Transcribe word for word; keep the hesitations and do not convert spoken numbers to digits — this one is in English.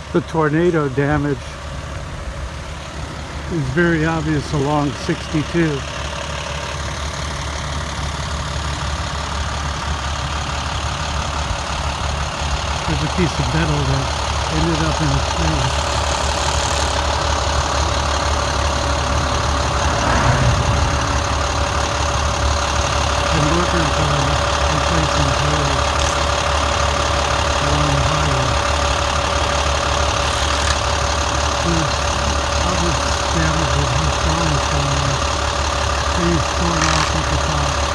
The tornado damage is very obvious along sixty-two. There's a piece of metal that ended up in a tree. And workers are replacing poles along the highway. There's obvious damage with how strong it's going. Trees torn off at the top.